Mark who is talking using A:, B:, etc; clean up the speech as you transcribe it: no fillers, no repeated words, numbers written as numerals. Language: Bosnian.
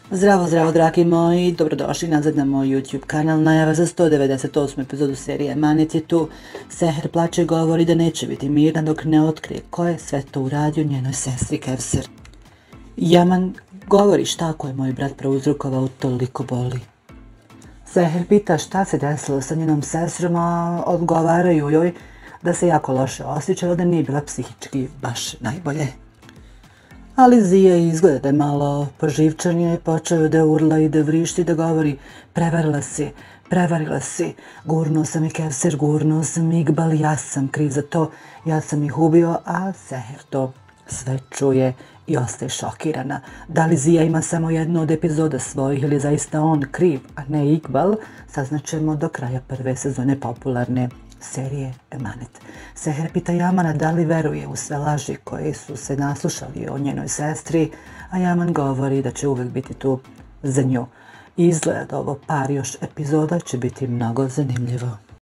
A: Zdravo, zdravo, dragi moji, dobrodošli nazad na moj YouTube kanal. Najava za 198. epizodu serije Emanet je tu. Seher plače i govori da neće biti mirna dok ne otkrije ko je sve to uradio njenoj sestri Kevser. Yaman govori šta ako je moj brat prouzrokovao toliko boli. Seher pita šta se desilo sa njenom sestrom, a odgovaraju joj da se jako loše osjećala, da nije bila psihički baš najbolje. Ali Zija izgleda da je malo poživčanije, počeo da urla i da vrišti, da govori prevarila si, gurnuo sam i Kevser, gurnuo sam i Iqbal, ja sam kriv za to, ja sam ih ubio, a Seher to sve čuje i ostaje šokirana. Da li Zija ima samo jednu od epizoda svojih ili zaista on kriv, a ne Iqbal, saznaćemo do kraja prve sezone popularne serije Emanet. Seher pita Yamana da li veruje u sve laži koje su se naslušali o njenoj sestri, a Yaman govori da će uvijek biti tu za nju. Izgleda da ovo par još epizoda će biti mnogo zanimljivo.